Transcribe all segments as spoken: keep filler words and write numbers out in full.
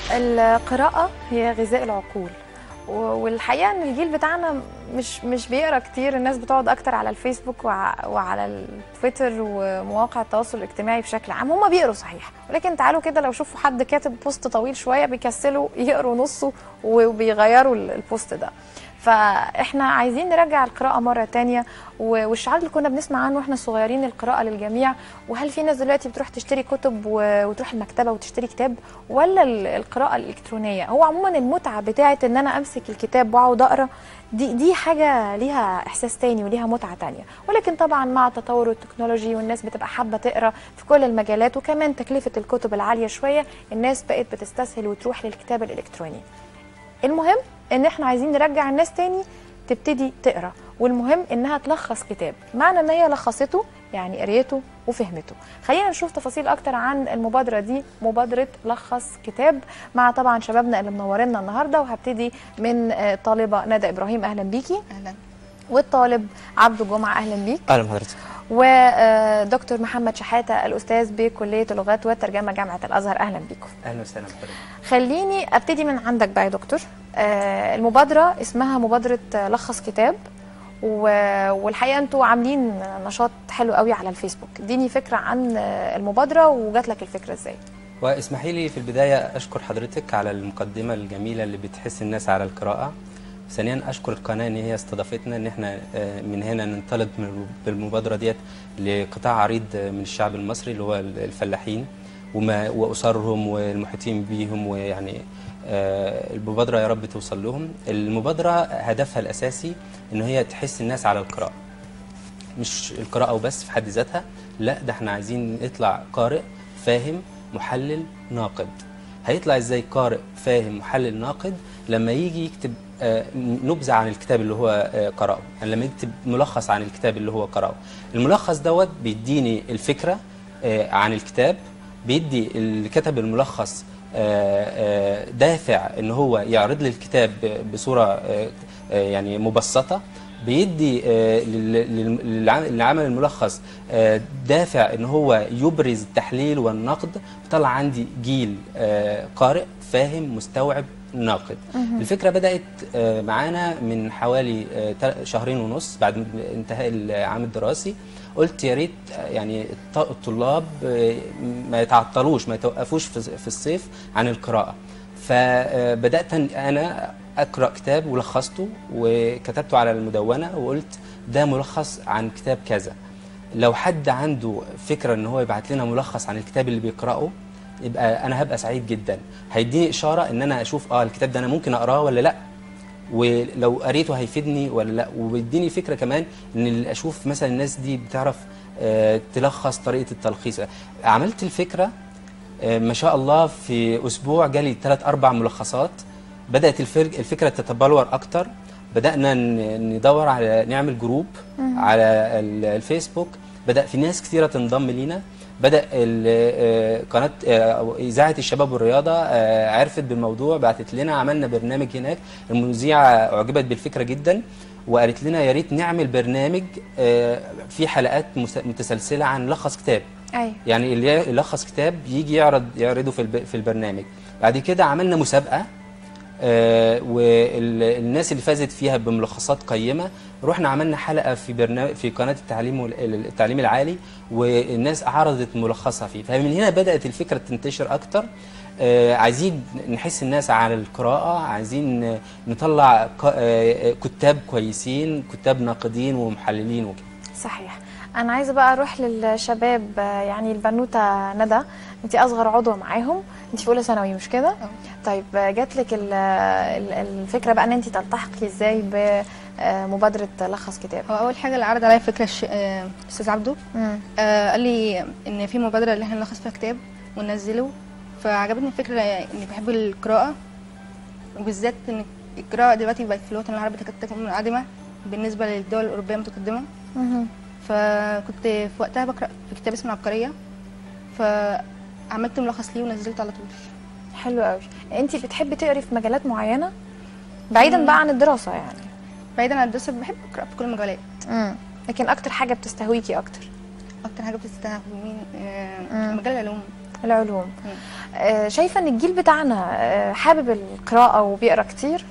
القراءة هي غذاء العقول، والحقيقة ان الجيل بتاعنا مش مش بيقرا كتير. الناس بتقعد اكتر على الفيسبوك وعلى التويتر ومواقع التواصل الاجتماعي بشكل عام. هم بيقروا صحيح، ولكن تعالوا كده لو شوفوا حد كاتب بوست طويل شوية بيكسلوا يقروا نصه وبيغيروا البوست ده. فاحنا عايزين نرجع القراءة مرة تانية، والشعار اللي كنا بنسمع عنه واحنا صغيرين القراءة للجميع. وهل في ناس دلوقتي بتروح تشتري كتب وتروح المكتبة وتشتري كتاب، ولا القراءة الإلكترونية؟ هو عموما المتعة بتاعة ان انا امسك الكتاب واقعد اقرا دي دي حاجة ليها احساس تاني وليها متعة تانية. ولكن طبعا مع تطور التكنولوجي والناس بتبقى حابة تقرا في كل المجالات، وكمان تكلفة الكتب العالية شوية، الناس بقت بتستسهل وتروح للكتاب الإلكتروني. المهم ان احنا عايزين نرجع الناس تاني تبتدي تقرا، والمهم انها تلخص كتاب. معنى ان هي لخصته يعني قريته وفهمته. خلينا نشوف تفاصيل اكتر عن المبادره دي، مبادره لخص كتاب، مع طبعا شبابنا اللي منورينا النهارده. وهبتدي من طالبه ندى ابراهيم، اهلا بيكي. اهلا. والطالب عبده جمعه، اهلا بيك. اهلا بحضرتك. ودكتور محمد شحاته، الاستاذ بكليه اللغات والترجمه جامعه الازهر، اهلا بيكم. اهلا وسهلا بحضرتك. خليني ابتدي من عندك بقى يا دكتور. آه المبادره اسمها مبادره لخص كتاب، والحقيقه انتوا عاملين نشاط حلو قوي على الفيسبوك. اديني فكره عن المبادره وجات لك الفكره ازاي؟ واسمحي لي في البدايه اشكر حضرتك على المقدمه الجميله اللي بتحث الناس على القراءه. ثانيا اشكر القناه ان هي استضافتنا ان احنا من هنا ننطلق بالمبادره ديت لقطاع عريض من الشعب المصري اللي هو الفلاحين وما واسرهم والمحيطين بيهم، ويعني المبادره يا رب توصل لهم. المبادره هدفها الاساسي ان هي تحث الناس على القراءه، مش القراءه وبس في حد ذاتها، لا ده احنا عايزين يطلع قارئ فاهم محلل ناقد. هيطلع ازاي قارئ فاهم محلل ناقد؟ لما يجي يكتب نبذه عن الكتاب اللي هو قرأه، يعني لما يكتب ملخص عن الكتاب اللي هو قرأه. الملخص دوت بيديني الفكره عن الكتاب، بيدي اللي كتب الملخص دافع ان هو يعرض لي الكتاب بصوره يعني مبسطه، بيدي اللي عمل الملخص دافع ان هو يبرز التحليل والنقد، بيطلع عندي جيل قارئ فاهم مستوعب ناقد. الفكره بدات معانا من حوالي شهرين ونص بعد انتهاء العام الدراسي. قلت يا ريت يعني الطلاب ما يتعطلوش، ما يتوقفوش في الصيف عن القراءه. فبدات انا اقرا كتاب ولخصته وكتبته على المدونه، وقلت ده ملخص عن كتاب كذا. لو حد عنده فكره ان هو يبعت لنا ملخص عن الكتاب اللي بيقراه، يبقى انا هبقى سعيد جدا. هيديني اشاره ان انا اشوف اه الكتاب ده انا ممكن اقراه ولا لا، ولو قريته هيفيدني ولا لا. وبيديني فكره كمان ان اشوف مثلا الناس دي بتعرف آه تلخص طريقه التلخيص. عملت الفكره آه ما شاء الله في اسبوع جالي ثلاث اربع ملخصات. بدات الفكره تتبلور اكتر، بدانا ندور على نعمل جروب على الفيسبوك، بدا في ناس كثيره تنضم لينا. بدأ قناة إذاعة الشباب والرياضة عرفت بالموضوع، بعتت لنا، عملنا برنامج هناك. المذيعة أعجبت بالفكرة جدا وقالت لنا يا ريت نعمل برنامج في حلقات متسلسلة عن لخص كتاب. أي. يعني اللي يلخص كتاب يجي يعرض يعرضه في في البرنامج. بعد كده عملنا مسابقة آه والناس اللي فازت فيها بملخصات قيمه، رحنا عملنا حلقه في برنامج في قناه التعليم التعليم العالي، والناس عرضت ملخصها فيه. فمن هنا بدات الفكره تنتشر اكتر. آه عايزين نحس الناس على القراءه، عايزين نطلع كتاب كويسين، كتاب ناقدين ومحللين وكده. صحيح. انا عايزه بقى اروح للشباب، يعني البنوته ندى، انت اصغر عضوه معاهم، انت في اولى ثانوي مش كده؟ اه. طيب جات لك الفكره بقى ان انت تلتحقي ازاي بمبادره لخص كتاب؟ هو اول حاجه اللي عرض عليا فكره الاستاذ عبده. آه قال لي ان في مبادره اللي احنا نلخص فيها كتاب وننزله، فعجبتني الفكره اني بحب القراءه، وبالذات ان القراءه دلوقتي بقت في الوطن العربي تكاد تكون منعدمه بالنسبه للدول الاوروبيه المتقدمه. فكنت في وقتها بقرا في كتاب اسمه العبقريه، فعملت ملخص ليه ونزلته على طول. حلو قوي. انت بتحبي تقري في مجالات معينه بعيدا مم. بقى عن الدراسه؟ يعني بعيدا عن الدراسه بحب اقرا في كل المجالات. امم لكن اكتر حاجه بتستهويكي اكتر؟ اكتر حاجه بتستهويني آه مجال العلوم. العلوم. آه شايفه ان الجيل بتاعنا آه حابب القراءه وبيقرا كتير؟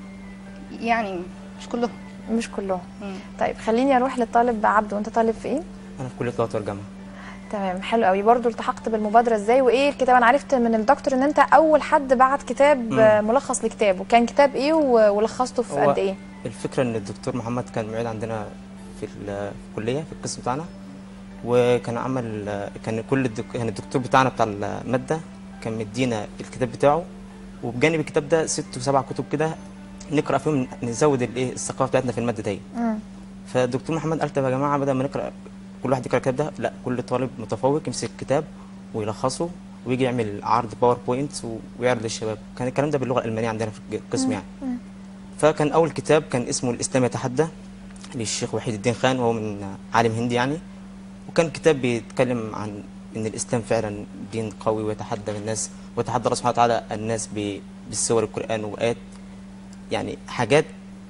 يعني مش كلهم. مش كلهم. مم. طيب خليني اروح للطالب عبده، وانت طالب في ايه؟ انا في كليه لغه والجامعه. تمام، حلو قوي. برضو التحقت بالمبادره ازاي وايه الكتاب؟ انا عرفت من الدكتور ان انت اول حد بعت كتاب مم. ملخص لكتاب، وكان كتاب ايه ولخصته في قد ايه؟ الفكره ان الدكتور محمد كان معيد عندنا في الكليه في القسم بتاعنا، وكان عمل كان كل الدك... يعني الدكتور بتاعنا بتاع الماده كان مدينا الكتاب بتاعه، وبجانب الكتاب ده ست وسبع كتب كده نقرا فيهم نزود الايه الثقافه بتاعتنا في الماده دي. فالدكتور محمد قال طب يا جماعه بدل ما نقرا كل واحد يقرا الكتاب ده، لا كل طالب متفوق يمسك الكتاب ويلخصه ويجي يعمل عرض باوربوينت ويعرض للشباب. كان الكلام ده باللغه الالمانيه عندنا في القسم يعني. فكان اول كتاب كان اسمه الاسلام يتحدى للشيخ وحيد الدين خان، وهو من عالم هندي يعني. وكان كتاب بيتكلم عن ان الاسلام فعلا دين قوي ويتحدى الناس، ويتحدى الله سبحانه وتعالى الناس بالسور القران وايات، يعني حاجات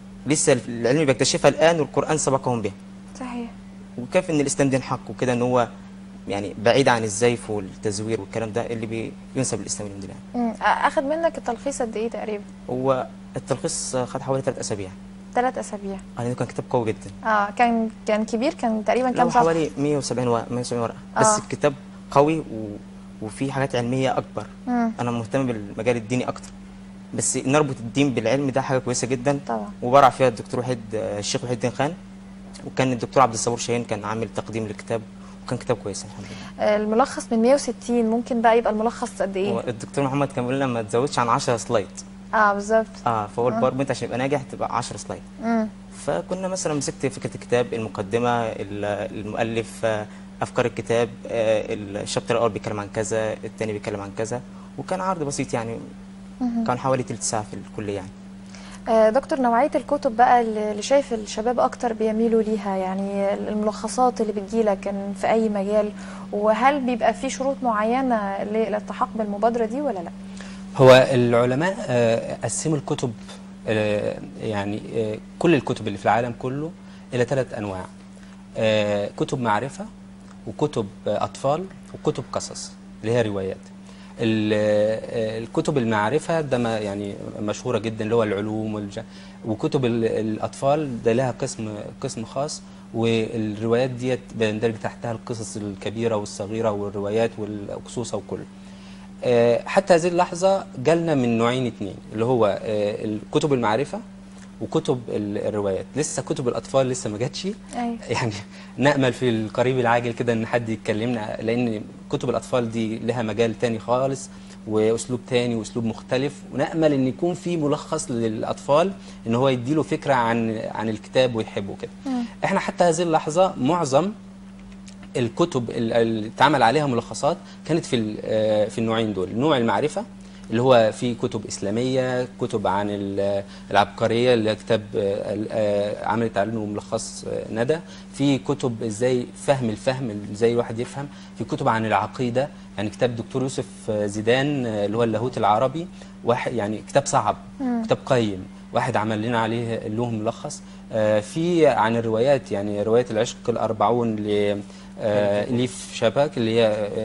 لسه العلم بيكتشفها الان والقران سبقهم بها. صحيح. وكيف ان الاسلام دين حق وكده، ان هو يعني بعيد عن الزيف والتزوير والكلام ده اللي بينسب للاسلام الدين يعني. اخذ منك التلخيص قد ايه تقريبا؟ هو التلخيص خد حوالي ثلاث اسابيع. ثلاث اسابيع. اه لانه كان كتاب قوي جدا. اه كان كان كبير، كان تقريبا كام صفحه؟ حوالي مية وسبعين ورقه مية وسبعين ورقه. آه. بس الكتاب قوي و... وفي حاجات علميه اكبر. مم. انا مهتم بالمجال الديني اكتر، بس نربط الدين بالعلم ده حاجه كويسه جدا طبعا. وبرع فيها الدكتور وحيد الشيخ وحيد الدين خان، وكان الدكتور عبد الصبور شاهين كان عامل تقديم للكتاب، وكان كتاب كويس الحمد لله. الملخص من مية وستين، ممكن بقى يبقى الملخص قد ايه؟ الدكتور محمد كان بيقول لنا ما تزودش عن عشرة سلايد. اه بالظبط. اه فهو الباوربوينت عشان يبقى ناجح تبقى عشرة سلايد. امم فكنا مثلا مسكت فكره الكتاب، المقدمه، المؤلف، افكار الكتاب، الشابتر الاول بيتكلم عن كذا، الثاني بيتكلم عن كذا، وكان عرض بسيط يعني. مم. كان حوالي ثلث ساعه في الكليه يعني. دكتور، نوعية الكتب بقى اللي شايف الشباب أكتر بيميلوا ليها، يعني الملخصات اللي بتجيلك كان في أي مجال، وهل بيبقى في شروط معينة للالتحاق بالمبادرة دي ولا لا؟ هو العلماء قسموا الكتب، يعني كل الكتب اللي في العالم كله إلى ثلاث أنواع: كتب معرفة، وكتب أطفال، وكتب قصص اللي هي روايات. الكتب المعرفة ده ما يعني مشهورة جدا اللي هو العلوم والج... وكتب الأطفال ده لها قسم قسم خاص، والروايات ديت بيندرج تحتها القصص الكبيرة والصغيرة والروايات والقصوصة وكل. حتى هذه اللحظة جالنا من نوعين اتنين اللي هو كتب المعرفة وكتب الروايات. لسه كتب الأطفال لسه ما جاتش. أيوة. يعني نأمل في القريب العاجل كده ان حد يتكلمنا، لان كتب الأطفال دي لها مجال تاني خالص واسلوب تاني واسلوب مختلف، ونأمل ان يكون في ملخص للأطفال ان هو يديله فكرة عن عن الكتاب ويحبه كده. احنا حتى هذه اللحظة معظم الكتب اللي اتعمل عليها ملخصات كانت في في النوعين دول: نوع المعرفة اللي هو في كتب إسلامية، كتب عن العبقرية اللي كتاب عملت عنه ملخص ندى، في كتب ازاي فهم الفهم ازاي الواحد يفهم، في كتب عن العقيدة يعني كتاب دكتور يوسف زيدان اللي هو اللاهوت العربي، واحد يعني كتاب صعب مم. كتاب قيم، واحد عمل لنا عليه له ملخص. في عن الروايات يعني رواية العشق الأربعون لليف شباك اللي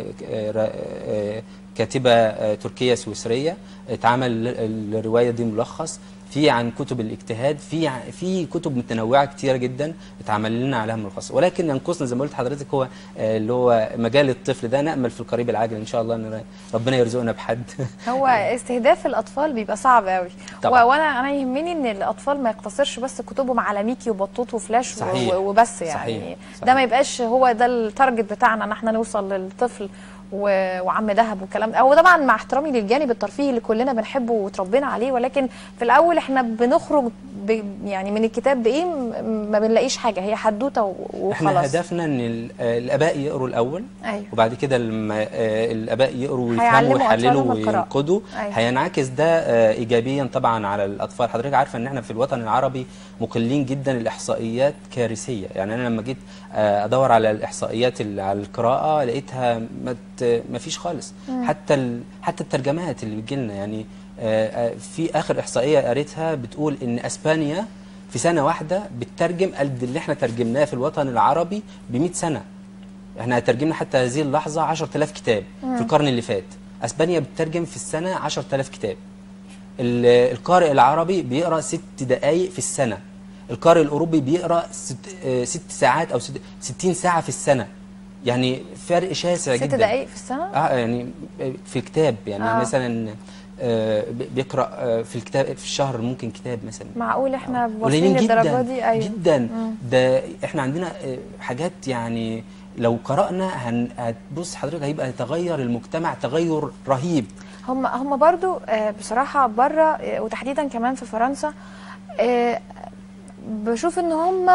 هي كاتبة تركية سويسرية، اتعمل الرواية دي ملخص. في عن كتب الاجتهاد، في في كتب متنوعة كتيرة جدا اتعمل لنا عليها ملخص، ولكن ينقصنا زي ما قلت لحضرتك هو اللي هو مجال الطفل ده. نأمل في القريب العاجل ان شاء الله ان ربنا يرزقنا بحد. هو استهداف الاطفال بيبقى صعب قوي، وانا انا يهمني ان الاطفال ما يقتصرش بس كتبهم على ميكي وبطوط وفلاش صحيح. وبس يعني صحيح. صحيح. ده ما يبقاش هو ده التارجت بتاعنا ان احنا نوصل للطفل وعم دهب والكلام ده. هو طبعا مع احترامي للجانب الترفيهي اللي كلنا بنحبه وتربينا عليه، ولكن في الاول احنا بنخرج يعني من الكتاب بايه؟ ما بنلاقيش حاجه، هي حدوته وخلاص. احنا هدفنا ان الاباء يقروا الاول. أيوه. وبعد كده لما الاباء يقروا ويفهموا ويحللوا وينقدوا أيوه. هينعكس ده ايجابيا طبعا على الاطفال. حضرتك عارفه ان احنا في الوطن العربي مقلين جدا، الاحصائيات كارثيه. يعني انا لما جيت ادور على الاحصائيات على القراءه لقيتها ما فيش خالص. مم. حتى حتى الترجمات اللي بتجي لنا يعني في اخر احصائيه قريتها بتقول ان اسبانيا في سنه واحده بتترجم قد اللي احنا ترجمناه في الوطن العربي ب مئة سنه. احنا ترجمنا حتى هذه اللحظه عشرة آلاف كتاب في القرن اللي فات. اسبانيا بتترجم في السنه عشرة آلاف كتاب. القارئ العربي بيقرا ست دقائق في السنه. القارئ الاوروبي بيقرا ست, ست ساعات او ست ستين ساعه في السنه. يعني فرق شاسع جدا. ست دقائق في السنه؟ اه يعني في الكتاب يعني آه. مثلا آه بيقرا آه في الكتاب في الشهر ممكن كتاب مثلا. معقول احنا واصلين للدرجه دي؟ ايوه جدا. مم. ده احنا عندنا حاجات يعني لو قرانا هن هتبص حضرتك هيبقى يتغير المجتمع تغير رهيب. هم هم برضو بصراحه بره وتحديدا كمان في فرنسا بشوف ان هم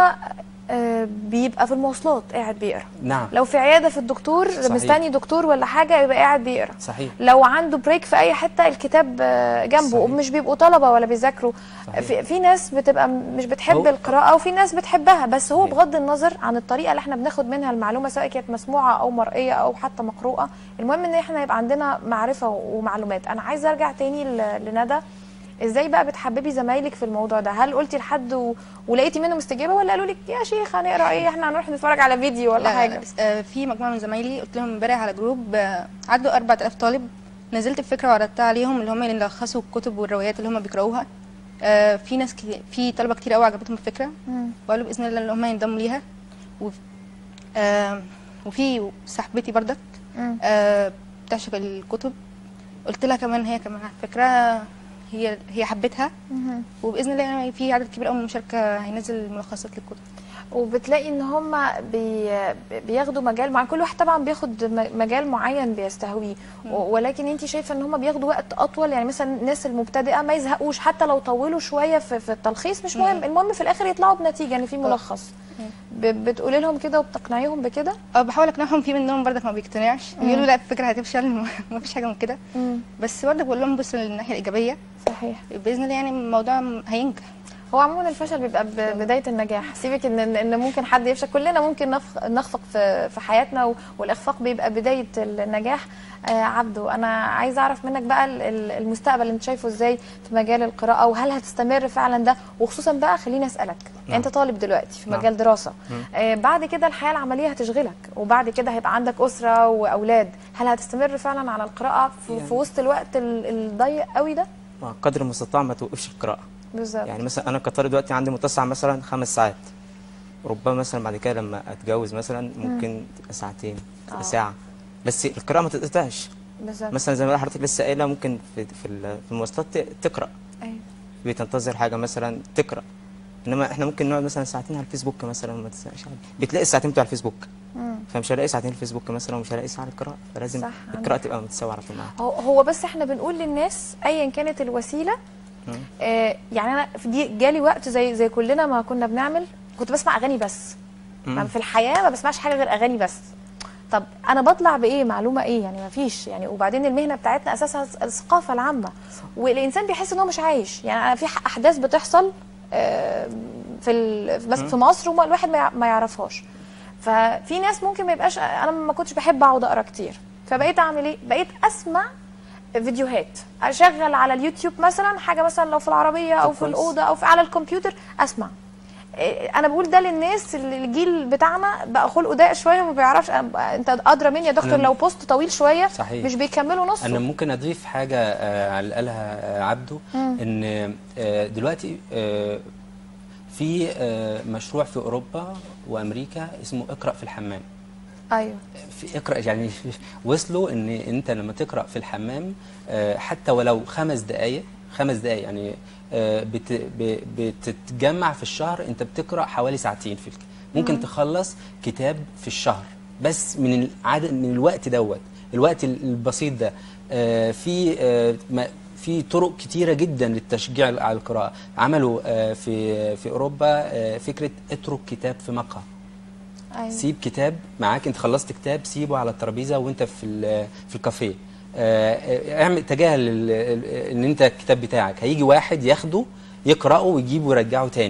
بيبقى في المواصلات قاعد بيقرا. نعم. لو في عياده في الدكتور صحيح. مستني دكتور ولا حاجه يبقى قاعد بيقرا. صحيح. لو عنده بريك في اي حته الكتاب جنبه. صحيح. ومش بيبقوا طلبه ولا بيذاكروا. في, في ناس بتبقى مش بتحب هو. القراءه وفي ناس بتحبها، بس هو صحيح. بغض النظر عن الطريقه اللي احنا بناخد منها المعلومه سواء كانت مسموعه او مرئيه او حتى مقروءه، المهم ان احنا يبقى عندنا معرفه ومعلومات. انا عايزه ارجع تاني لندى، ازاي بقى بتحببي زمايلك في الموضوع ده؟ هل قلتي لحد و... ولقيتي منه مستجابه، ولا قالوا لك يا شيخ هنقرا ايه احنا هنروح نتفرج على فيديو ولا لا حاجه؟ آه في مجموعه من زمايلي قلت لهم امبارح على جروب آه عدوا أربعة آلاف طالب، نزلت الفكره وعرضتها عليهم اللي هم اللي لخصوا الكتب والروايات اللي هم بيقراوها. آه في ناس كتير، في طلبه كتير قوي عجبتهم الفكره وقالوا باذن الله ان هم ينضموا ليها. و... آه وفي صاحبتي بردك آه بتعشق الكتب، قلت لها كمان هي كمان على فكره هي هي حبتها، وباذن الله يعني في عدد كبير قوي من المشاركه هينزل ملخصات للكتب. وبتلاقي ان هم بي بياخدوا مجال معين، كل واحد طبعا بياخد مجال معين بيستهويه، ولكن انت شايفه ان هم بياخدوا وقت اطول؟ يعني مثلا الناس المبتدئه ما يزهقوش حتى لو طولوا شويه في, في التلخيص، مش مهم، المهم في الاخر يطلعوا بنتيجه ان في ملخص. بتقولي لهم كده وبتقنعيهم بكده؟ اه بحاول اقنعهم، في منهم برضك ما بيقتنعش، بيقولوا لا الفكره هتفشل ما فيش حاجه من كده، بس برضك بقول لهم بصوا للناحيه الايجابيه. صحيح. باذن الله يعني الموضوع هينجح. هو عموما الفشل بيبقى بدايه النجاح، سيبك ان ان ممكن حد يفشل، كلنا ممكن نخفق في في حياتنا، والاخفاق بيبقى بدايه النجاح. آه عبدو، انا عايزه اعرف منك بقى المستقبل انت شايفه ازاي في مجال القراءه، وهل هتستمر فعلا ده؟ وخصوصا بقى خليني اسالك، نعم. انت طالب دلوقتي في مجال دراسه، آه بعد كده الحياه العمليه هتشغلك، وبعد كده هيبقى عندك اسره واولاد، هل هتستمر فعلا على القراءه في, يعني في وسط الوقت الضيق قوي ده؟ قدر المستطاع ما توقفش القراءه. بالظبط. يعني مثلا انا كطالب دلوقتي عندي متسع مثلا خمس ساعات، ربما مثلا بعد كده لما اتجوز مثلا ممكن تبقى ساعتين تبقى ساعه، بس القراءه ما تتقطعش. بالظبط. مثلا زي ما حضرتك لسه قايله ممكن في في المواصلات تقرا، ايوه، بتنتظر حاجه مثلا تقرا، انما احنا ممكن نقعد مثلا ساعتين على الفيسبوك مثلا ما تسالش، بتلاقي الساعتين بتوع الفيسبوك، مم. فمش هلاقي ساعتين الفيسبوك مثلا ومش هلاقي ساعه القراءه، فلازم القراءه تبقى متساويه على طول معاها. هو هو بس احنا بنقول للناس ايا كانت الوسيله، آه يعني انا في دي جالي وقت زي زي كلنا ما كنا بنعمل، كنت بسمع اغاني بس، يعني في الحياه ما بسمعش حاجه غير اغاني بس. طب انا بطلع بايه؟ معلومه ايه؟ يعني ما فيش يعني. وبعدين المهنه بتاعتنا اساسها الثقافه العامه، والانسان بيحس ان هو مش عايش. يعني انا في احداث بتحصل آه في بس في مصر وما الواحد ما يعرفهاش، ففي ناس ممكن ما يبقاش. انا ما كنتش بحب اقعد اقرا كتير، فبقيت اعمل ايه؟ بقيت اسمع فيديوهات، اشغل على اليوتيوب مثلا حاجه، مثلا لو في العربيه او في الاوضه او في على الكمبيوتر اسمع. انا بقول ده للناس اللي الجيل بتاعنا بقى خلقه ضيق شويه وما بيعرفش. انت ادرى مني يا دكتور، لو بوست طويل شويه صحيح. مش بيكملوا نصه. انا ممكن اضيف حاجه على اللي قالها عبده، ان دلوقتي في مشروع في اوروبا وامريكا اسمه اقرا في الحمام. ايوه، في اقرا يعني وصلوا ان انت لما تقرا في الحمام حتى ولو خمس دقائق خمس دقائق يعني بتتجمع في الشهر، انت بتقرا حوالي ساعتين في الك... ممكن مم. تخلص كتاب في الشهر بس من العدد من الوقت دوت الوقت البسيط ده. في في طرق كتيره جدا للتشجيع على القراءه. عملوا في في اوروبا فكره اترك كتاب في مقهى. أيوة. سيب كتاب معاك، انت خلصت كتاب سيبه على الترابيزه وانت في في الكافيه، اعمل تجاهل ان انت الكتاب بتاعك هيجي واحد ياخده يقراه ويجيبه ويرجعه تاني.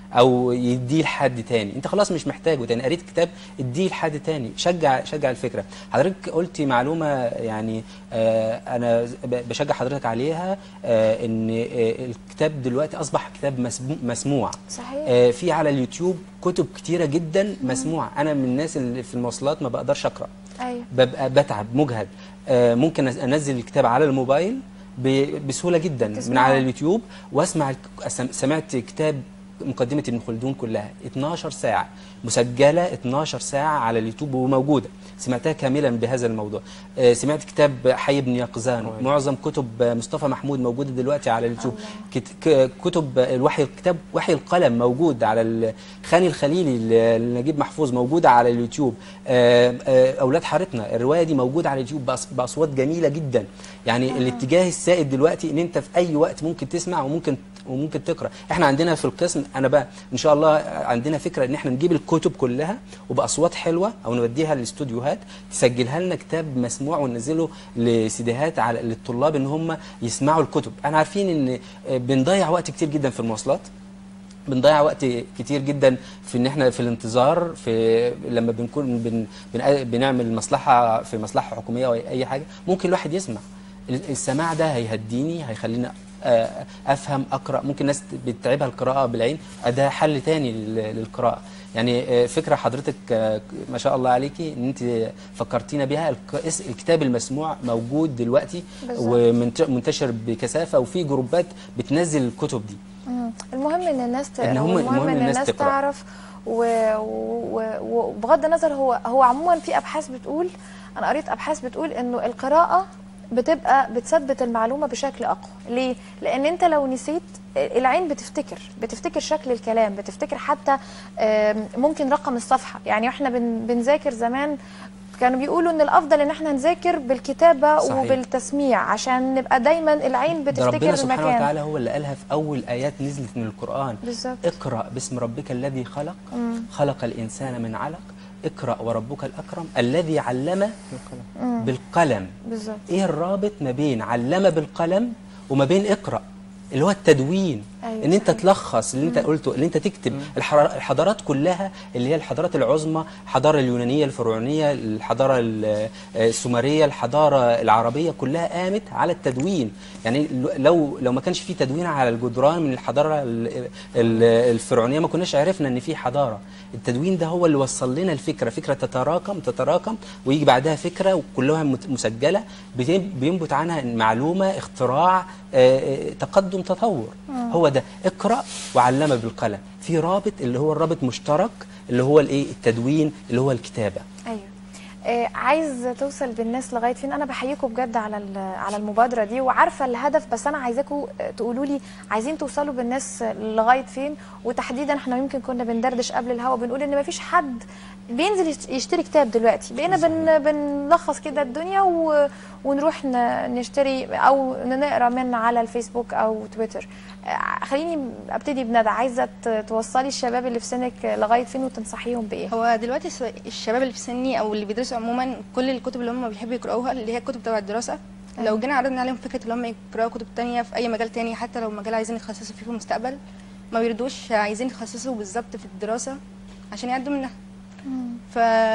او يديه لحد تاني. انت خلاص مش محتاجه تاني، قريت كتاب اديه لحد تاني. شجع شجع الفكره. حضرتك قلتي معلومه يعني آه انا بشجع حضرتك عليها، آه ان آه الكتاب دلوقتي اصبح كتاب مسموع. صحيح. آه في على اليوتيوب كتب كتيره جدا مسموعه. انا من الناس اللي في المواصلات ما بقدرش اقرا. ايوه. ببقى بتعب مجهد. آه ممكن انزل الكتاب على الموبايل بسهوله جدا من على اليوتيوب واسمع. سمعت كتاب مقدمه ابن خلدون كلها اتناشر ساعه مسجله، اتناشر ساعه على اليوتيوب وموجوده، سمعتها كاملا بهذا الموضوع. آه سمعت كتاب حي بن يقظان، معظم كتب مصطفى محمود موجوده دلوقتي على اليوتيوب. كتب الوحي، كتاب وحي القلم موجود على خاني الخليلي لنجيب محفوظ موجوده على اليوتيوب. آه آه اولاد حارتنا الروايه دي موجوده على اليوتيوب باصوات جميله جدا. يعني آه. الاتجاه السائد دلوقتي ان انت في اي وقت ممكن تسمع وممكن وممكن تقرا. احنا عندنا في القسم انا بقى ان شاء الله عندنا فكره ان احنا نجيب الكتب كلها وباصوات حلوه او نوديها للاستوديوهات تسجلها لنا كتاب مسموع وننزله لسيديهات على للطلاب ان هم يسمعوا الكتب. احنا عارفين ان بنضيع وقت كتير جدا في المواصلات، بنضيع وقت كتير جدا في ان احنا في الانتظار، في لما بنكون بن بن بنعمل مصلحه في مصلحه حكوميه او اي حاجه. ممكن الواحد يسمع. السماع ده هيهديني، هيخليني افهم، اقرا. ممكن ناس بتتعبها القراءه بالعين، ده حل تاني للقراءه. يعني فكره حضرتك ما شاء الله عليكي ان انت فكرتينا بها. الكتاب المسموع موجود دلوقتي ومنتشر بكثافه، وفي جروبات بتنزل الكتب دي. المهم ان الناس ت... المهم, المهم ان الناس, الناس تعرف. وبغض النظر هو هو عموما في ابحاث بتقول، انا قريت ابحاث بتقول انه القراءه بتبقى بتثبت المعلومه بشكل اقوى. ليه؟ لان انت لو نسيت العين بتفتكر بتفتكر شكل الكلام، بتفتكر حتى ممكن رقم الصفحه. يعني احنا بنذاكر زمان كانوا بيقولوا ان الافضل ان احنا نذاكر بالكتابه صحيح. وبالتسميع عشان نبقى دايما العين بتفتكر المكان. ربنا سبحانه وتعالى هو اللي قالها في اول ايات نزلت من القران. بالظبط. اقرا باسم ربك الذي خلق، مم. خلق الانسان من علق، اقرأ وربك الأكرم الذي علم بالقلم. بالظبط. ايه الرابط ما بين علم بالقلم وما بين اقرأ؟ اللي هو التدوين. أيوة ان انت صحيح. تلخص اللي انت قلته، اللي انت تكتب. مم. الحضارات كلها اللي هي الحضارات العظمى، الحضاره اليونانيه الفرعونيه، الحضاره السومريه، الحضاره العربيه، كلها قامت على التدوين. يعني لو لو ما كانش في تدوين على الجدران من الحضاره الفرعونيه ما كناش عرفنا ان في حضاره. التدوين ده هو اللي وصل لنا الفكره، فكره تتراكم تتراكم ويجي بعدها فكره وكلها مسجله بينبت عنها معلومه، اختراع، تقدم، تطور. مم. هو ده اقرأ وعلم بالقلم. في رابط اللي هو الرابط مشترك اللي هو الايه؟ التدوين، اللي هو الكتابه. ايوه. آه عايز توصل بالناس لغايه فين؟ انا بحييكم بجد على على المبادره دي وعارفه الهدف، بس انا عايزاكم تقولوا لي عايزين توصلوا بالناس لغايه فين. وتحديدا احنا يمكن كنا بندردش قبل الهوا بنقول ان مفيش حد بينزل يشتري كتاب دلوقتي، بقينا بن بنلخص كده الدنيا و ونروح نشتري او نقرا من على الفيسبوك او تويتر. خليني ابتدي بندى، عايزه توصلي الشباب اللي في سنك لغايه فين وتنصحيهم بايه؟ هو دلوقتي الشباب اللي في سني او اللي بيدرسوا عموما كل الكتب اللي هم بيحبوا يقراوها اللي هي الكتب تبع الدراسه. أه. لو جينا عرضنا عليهم فكره ان هم يقراوا كتب ثانيه في اي مجال ثاني، حتى لو مجال عايزين يتخصصوا فيه في المستقبل، ما بيردوش عايزين يتخصصوا بالظبط في الدراسه عشان يعدوا منها. ف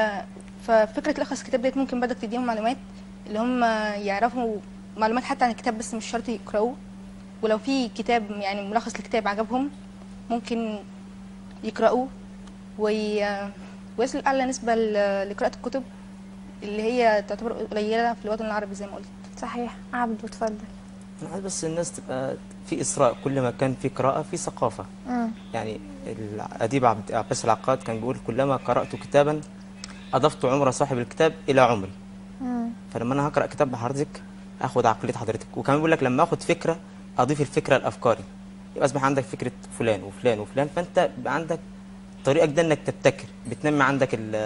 ففكره لخص الكتاب ديت ممكن بدك تديهم معلومات اللي هم يعرفوا معلومات حتى عن الكتاب بس مش شرط يقراوه. ولو في كتاب يعني ملخص للكتاب عجبهم ممكن يقرأوه وي... ويصل أعلى نسبة لقراءة الكتب اللي هي تعتبر قليلة في الوطن العربي زي ما قلت. صحيح. عبد اتفضل. أنا عايز بس الناس تبقى في إسراء، كل ما كان في قراءة في ثقافة. مم. يعني الأديب عبد عباس العقاد كان بيقول كلما قرأت كتابا أضفت عمر صاحب الكتاب إلى عمري. مم. فلما أنا هقرأ كتاب بحضرتك أخد عقلية حضرتك، وكمان بيقول لك لما أخد فكرة اضيف الفكره لافكاري، يبقى اصبح عندك فكره فلان وفلان وفلان، فانت بقى عندك طريقه جدا انك تبتكر، بتنمي عندك ال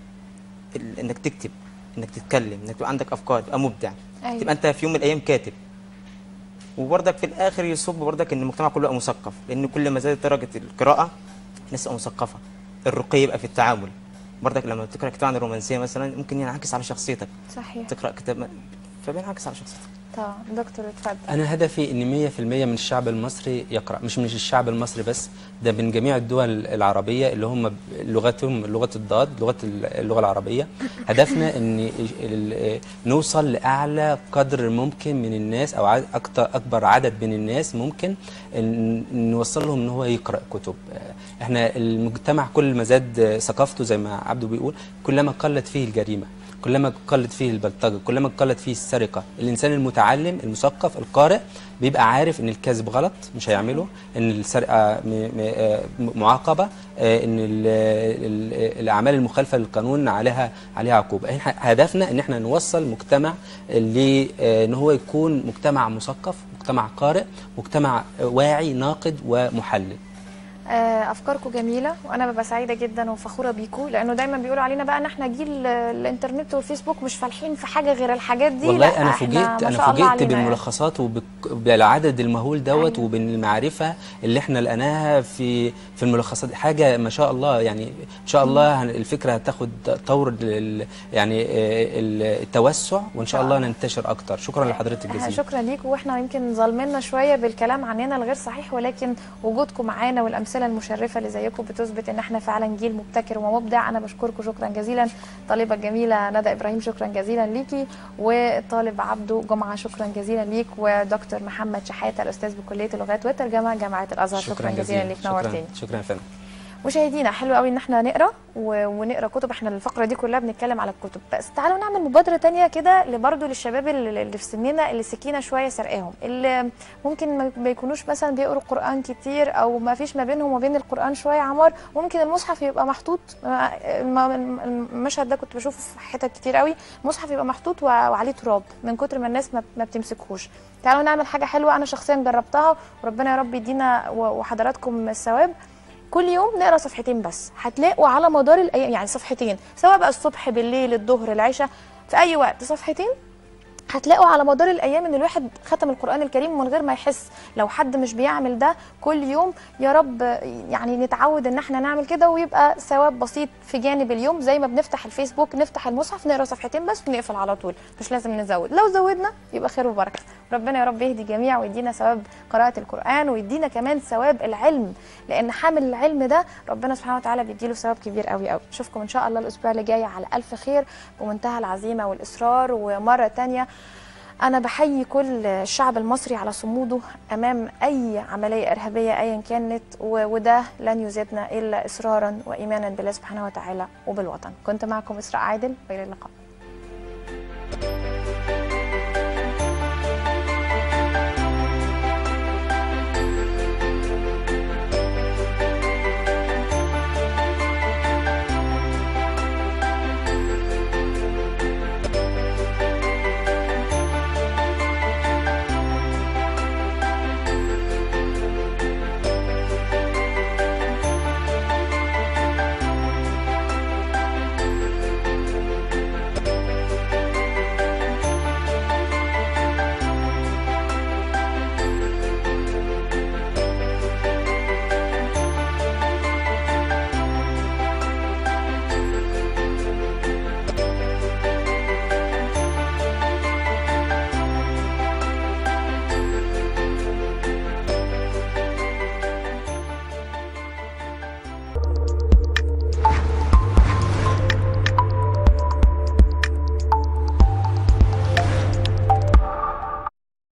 ال انك تكتب، انك تتكلم، انك تبقى عندك افكار، تبقى مبدع. أيوة. تبقى انت في يوم من الايام كاتب. وبرضك في الاخر يصب برضك ان المجتمع كله يبقى مثقف، لان كل ما زادت درجه القراءه الناس تبقى مثقفه. الرقي يبقى في التعامل. برضك لما تقرا كتاب عن الرومانسيه مثلا ممكن ينعكس على شخصيتك. صحيح. تقرا كتاب فبينعكس على شخصيتك. طبعا. دكتور اتفضل. أنا هدفي إن مية في المية من الشعب المصري يقرأ، مش من الشعب المصري بس، ده من جميع الدول العربية اللي هم لغتهم لغة الضاد، لغة اللغة العربية. هدفنا إن نوصل لأعلى قدر ممكن من الناس، أو أكتر أكبر عدد من الناس ممكن نوصل لهم إن هو يقرأ كتب. إحنا المجتمع كل ما زاد ثقافته زي ما عبده بيقول، كلما قلت فيه الجريمة، كلما قلت فيه البلطجة، كلما قلت فيه السرقة. الإنسان المتعلم المثقف القارئ بيبقى عارف إن الكذب غلط مش هيعمله، إن السرقة معاقبة، إن الأعمال المخالفة للقانون عليها عليها عقوبة. هدفنا إن احنا نوصل مجتمع لإن هو يكون مجتمع مثقف، مجتمع قارئ، مجتمع واعي ناقد ومحلل. افكاركم جميله، وانا ببقى سعيده جدا وفخوره بيكم، لانه دايما بيقولوا علينا بقى ان احنا جيل الانترنت والفيسبوك مش فالحين في حاجه غير الحاجات دي. والله انا فوجئت انا فوجئت بالملخصات وبالعدد المهول دوت، وبالمعرفه اللي احنا لقيناها في في الملخصات. حاجه ما شاء الله، يعني ان شاء الله الفكره هتاخد طور يعني التوسع، وان شاء الله ننتشر اكتر. شكرا لحضرتك جزيلا. شكرا ليكم، واحنا يمكن ظالمنا شويه بالكلام عننا الغير صحيح، ولكن وجودكم معانا والامثله المشرفه اللي زيكم بتثبت ان احنا فعلا جيل مبتكر ومبدع. انا بشكركم شكرا جزيلا. الطالبه الجميله ندى ابراهيم شكرا جزيلا ليكي، والطالب عبده جمعه شكرا جزيلا ليك، ودكتور محمد شحاته الاستاذ بكليه اللغات والترجمه جامعه الازهر شكرا, شكرا جزيلا ليك، نورتيني. شكرا يا فندم. مشاهدينا حلو قوي ان احنا نقرا ونقرا كتب. احنا الفقره دي كلها بنتكلم على الكتب، بس تعالوا نعمل مبادره تانية كده برضه للشباب اللي في سننا، اللي سكينه شويه سرقاهم، اللي ممكن ما يكونوش مثلا بيقروا قران كتير، او ما فيش ما بينهم وبين القران شويه عمار. ممكن المصحف يبقى محطوط، المشهد ده كنت بشوفه في حتت كتير قوي، المصحف يبقى محطوط وعليه تراب من كتر ما الناس ما بتمسكهوش. تعالوا نعمل حاجه حلوه، انا شخصيا جربتها، وربنا يا رب يدينا وحضراتكم الثواب. كل يوم نقرا صفحتين بس، هتلاقوا على مدار الايام، يعني صفحتين سواء بقى الصبح بالليل الظهر العشاء في اي وقت، صفحتين هتلاقوا على مدار الايام ان الواحد ختم القران الكريم من غير ما يحس. لو حد مش بيعمل ده كل يوم، يا رب يعني نتعود ان احنا نعمل كده، ويبقى ثواب بسيط في جانب اليوم. زي ما بنفتح الفيسبوك نفتح المصحف نقرا صفحتين بس ونقفل على طول، مش لازم نزود. لو زودنا يبقى خير وبركه. ربنا يا رب يهدي الجميع ويدينا ثواب قراءه القران، ويدينا كمان ثواب العلم، لان حامل العلم ده ربنا سبحانه وتعالى بيديله ثواب كبير قوي قوي. اشوفكم ان شاء الله الاسبوع اللي جاي على الف خير بمنتهى العزيمه والاصرار. ومره ثانيه أنا بحيي كل الشعب المصري على صموده أمام أي عملية إرهابية أيا كانت، وده لن يزيدنا إلا إصرارا وإيمانا بالله سبحانه وتعالى وبالوطن. كنت معكم إسراء عادل، وإلى اللقاء.